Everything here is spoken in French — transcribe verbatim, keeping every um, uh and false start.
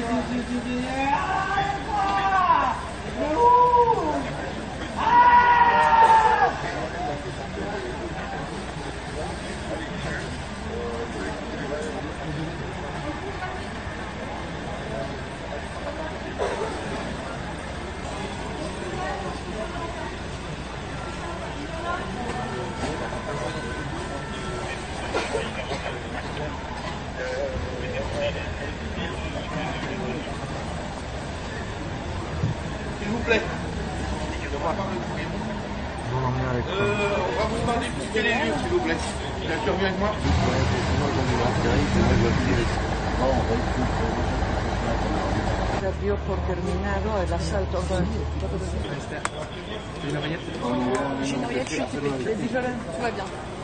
S'il vous plaît. Euh, on va vous demander de quitter les lieux, s'il vous plaît. Il a survenu avec moi. Ya dio por terminado el asalto. J'ai une oreillette. J'ai une oreillette, je suis équipée. Vas-y, Jolan, tout va bien.